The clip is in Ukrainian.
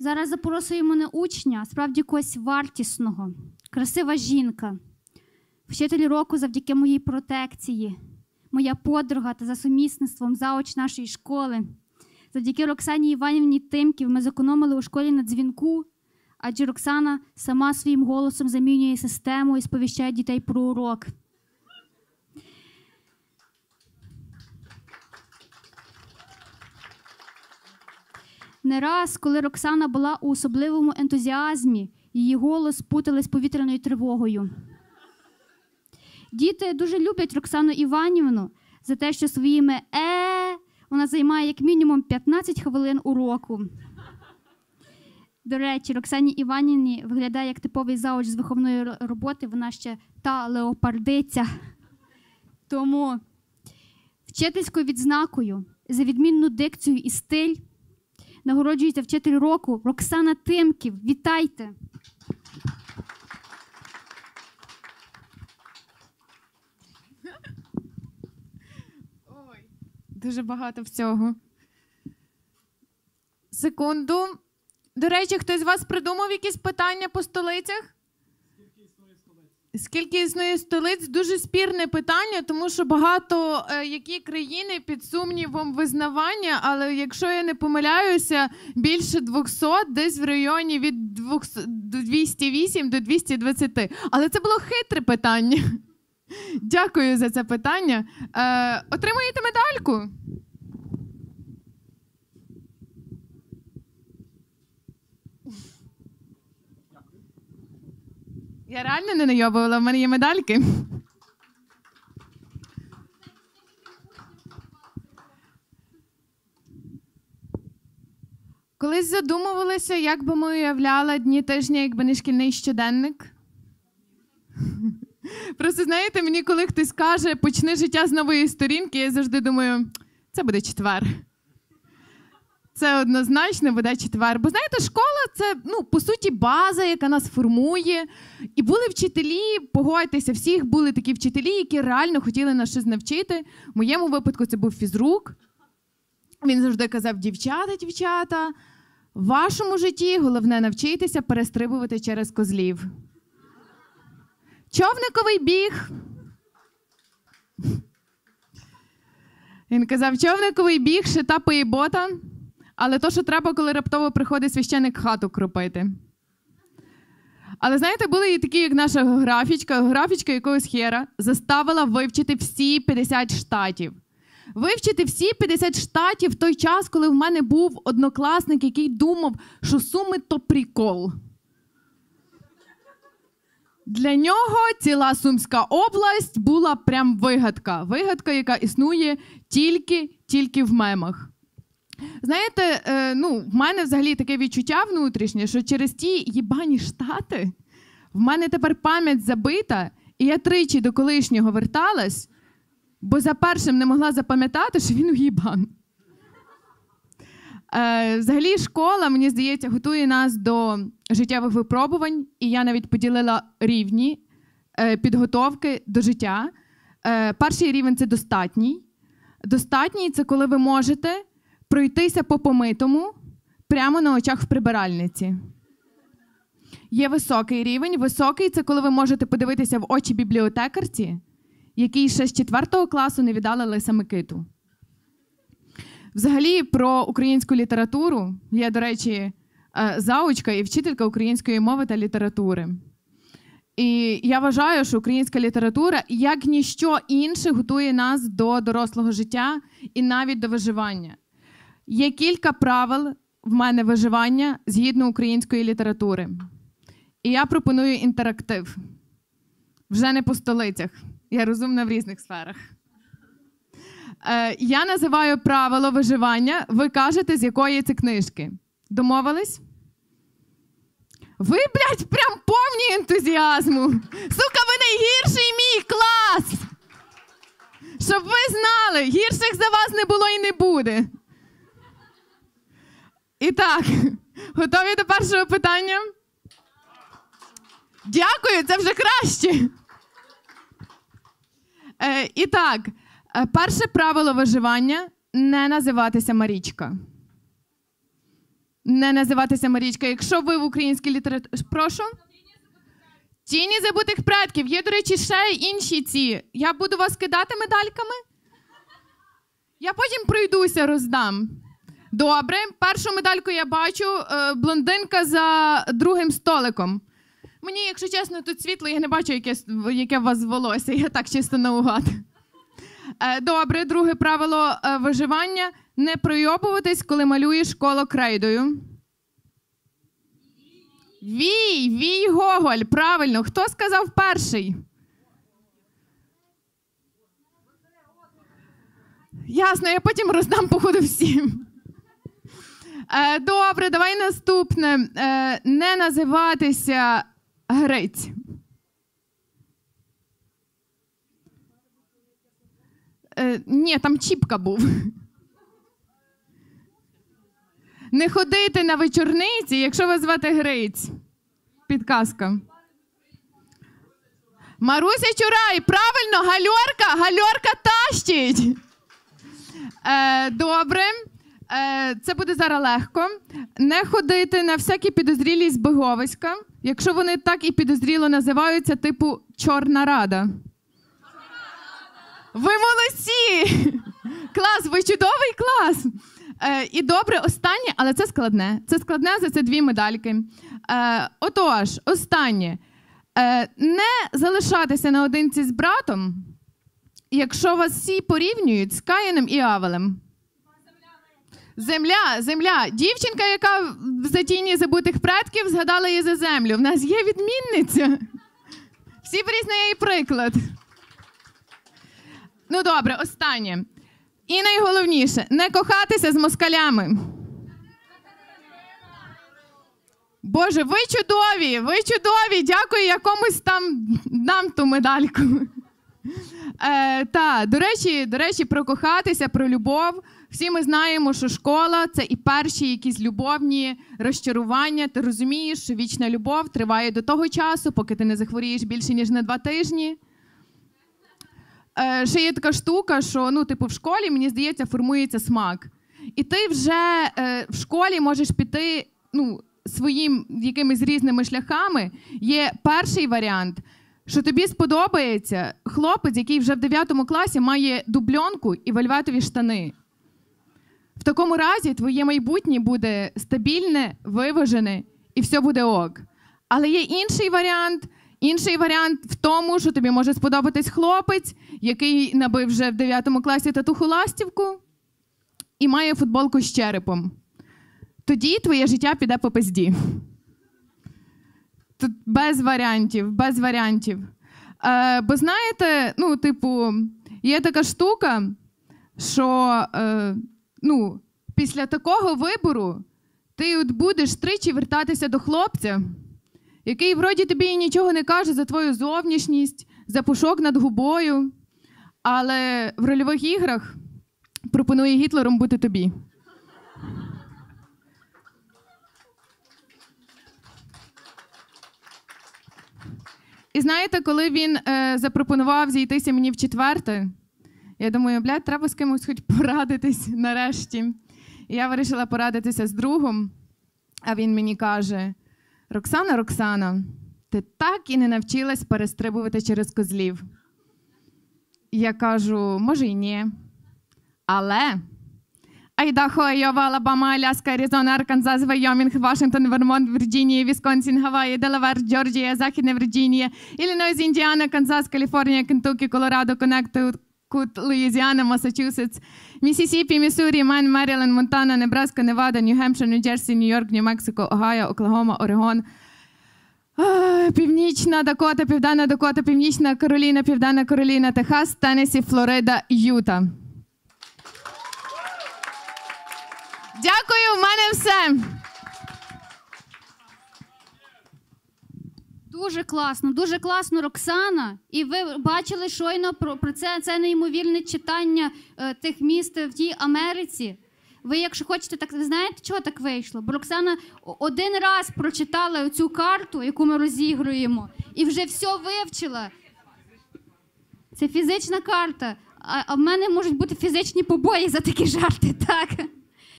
Зараз запросуємо не учня, а справді когось вартісного. Красива жінка. Вчитель року завдяки моїй протекції. Моя подруга та за сумісництвом зауч нашої школи. Завдяки Роксані Іванівні Тимків ми зекономили у школі на дзвінку, адже Роксана сама своїм голосом замінює систему і сповіщає дітей про урок. Не раз, коли Роксана була у особливому ентузіазмі, її голос путали з повітряною тривогою. Діти дуже люблять Роксану Іванівну за те, що своїми вона займає як мінімум 15 хвилин уроку. До речі, Роксані Іванівні виглядає як типовий зауч з виховної роботи, вона ще та леопардиця. Тому вчительською відзнакою за відмінну дикцію і стиль нагороджується вчитель року Роксана Тимків. Вітайте! Ой, дуже багато всього. Секунду. До речі, хтось з вас придумав якісь питання по столицях? Скільки існує столиць? Дуже спірне питання, тому що багато які країни під сумнівом визнавання, але якщо я не помиляюся, більше 200, десь в районі від 208 до 220. Але це було хитре питання. Дякую за це питання. Отримуєте медальку? Я реально не найобувала, в мене є медальки. Колись задумувалися, як би ми уявляли дні тижня, якби не шкільний щоденник? Просто, знаєте, мені коли хтось каже, почни життя з нової сторінки, я завжди думаю, це буде четвер. Це однозначно буде четвер. Бо, знаєте, школа – це, по суті, база, яка нас формує. І були вчителі, погодьтеся, всіх були такі вчителі, які реально хотіли нас щось навчити. В моєму випадку це був фізрук. Він завжди казав, дівчата, в вашому житті головне навчитися перестрибувати через козлів. Човниковий біг. Він казав, човниковий біг, шита і бота. Але то, що треба, коли раптово приходить священик хату кропити. Але, знаєте, були і такі, як наша географічка якогось хера, заставила вивчити всі 50 штатів. Вивчити всі 50 штатів в той час, коли в мене був однокласник, який думав, що Суми – то прикол. Для нього ціла Сумська область була прям вигадка. Вигадка, яка існує тільки в мемах. Знаєте, в мене взагалі таке відчуття внутрішнє, що через ті їбані штати в мене тепер пам'ять забита, і я тричі до колишнього верталась, бо за першим не могла запам'ятати, що він уїбан. Взагалі школа, мені здається, готує нас до життєвих випробувань, і я навіть поділила рівні підготовки до життя. Перший рівень – це достатній. Достатній – це коли ви можете пройтися по помитому прямо на очах в прибиральниці. Є високий рівень. Високий – це коли ви можете подивитися в очі бібліотекарці, який ще з 4 класу не віддали Лиса Микиту. Взагалі, про українську літературу. Я, до речі, заучка і вчителька української мови та літератури. І я вважаю, що українська література, як ніщо інше, готує нас до дорослого життя і навіть до виживання. Є кілька правил в мене виживання згідно української літератури. І я пропоную інтерактив. Вже не по столицях. Я розумна в різних сферах. Я називаю правило виживання. Ви кажете, з якої це книжки. Домовились? Ви, блядь, прям повні ентузіазму. Сука, ви найгірший мій клас! Щоб ви знали, гірших за вас не було і не буде. І так, готові до першого питання? Дякую, це вже краще. І так, перше правило виживання – не називатися Марічка. Не називатися Марічка. Якщо ви в українській літературі... Прошу? Тіні забутих предків. Є, до речі, ще інші ці. Я буду вас кидати медальками? Я потім пройдуся, роздам. Добре. Першу медальку я бачу. Блондинка за другим столиком. Мені, якщо чесно, тут світло, я не бачу, яке у вас волосся. Я так чисто наугад. Добре. Друге правило виживання. Не пройобуватись, коли малюєш коло крейдою. Вій Гоголь. Правильно. Хто сказав перший? Ясно, я потім роздам, походу, всім. Добре, давай наступне. Не називатися Гриць. Ні, там Чіпка був. Не ходити на вечорниці, якщо вас звати Гриць. Підказка. Маруся Чурай, правильно, Гальорка тащить. Добре. Це буде зараз легко. Не ходити на всякі підозрілі збіговиська, якщо вони так і підозріло називаються, типу Чорна Рада. Ви молодці! Клас, ви чудовий клас! І добре, останнє, але це складне. Це складне, за це 2 медальки. Отож, останнє. Не залишатися наодинці з братом, якщо вас всі порівнюють з Каїном і Авелем. Земля. Дівчинка, яка в тіні забутих предків, згадала її за землю. В нас є відмінниця. Всі беріть на її приклад. Ну добре, останнє. І найголовніше, не кохатися з москалями. Боже, ви чудові, дякую, я комусь там дам ту медальку. До речі, про кохатися, про любов. Всі ми знаємо, що школа – це і перші якісь любовні розчарування. Ти розумієш, що вічна любов триває до того часу, поки ти не захворієш більше, ніж на 2 тижні. Ще є така штука, що, в школі, мені здається, формується смак. І ти вже в школі можеш піти, своїм якимись різними шляхами. Є перший варіант, що тобі сподобається хлопець, який вже в 9 класі має дубльонку і вельветові штани. В такому разі твоє майбутнє буде стабільне, виважене і все буде ок. Але є інший варіант. Інший варіант в тому, що тобі може сподобатись хлопець, який набив вже в 9 класі татуху-ластівку і має футболку з черепом. Тоді твоє життя піде по пизді. Тут без варіантів. Бо знаєте, є така штука, що після такого вибору ти будеш тричі вертатися до хлопця, який вроді тобі і нічого не каже за твою зовнішність, за пушок над губою, але в рольових іграх пропонує Гітлером бути тобі. І знаєте, коли він запропонував зійтися мені в 4, я думаю, треба з кимось хоч порадитись нарешті. І я вирішила порадитися з другом, а він мені каже: Роксана, ти так і не навчилась перестрибувати через козлів. Я кажу, може й ні. Але Айдахо, Айова, Алабама, Аляска, Аризона, Арканзас, Вайомінг, Вашингтон, Вермонт, Вірджинія, Вісконсін, Гаваї, Делавер, Джорджія, Західна Вірджинія, Іллінойс, Індіана, Канзас, Каліфорнія, Кентукі, Колорадо, Коннектикут, Луїзіана, Массачусетс, Міссісіпі, Міссурі, Майн, Меріленд, Монтана, Небраска, Невада, Нью-Гемпшир, Нью-Джерсі, Нью-Йорк, Нью-Мексико, Огайо, Оклахома, Орегон, Північна Дакота, Південна Дакота, Північна Кароліна, Південна Кароліна, Техас, Теннессі, Флорида, Юта. Дякую, в мене все. Дуже класно, Роксана. І ви бачили щойно про це неймовірне читання тих міст в тій Америці. Ви, якщо хочете, так ви знаєте, чого так вийшло? Бо Роксана 1 раз прочитала цю карту, яку ми розігруємо, і вже все вивчила. Це фізична карта. А в мене можуть бути фізичні побої за такі жарти, так?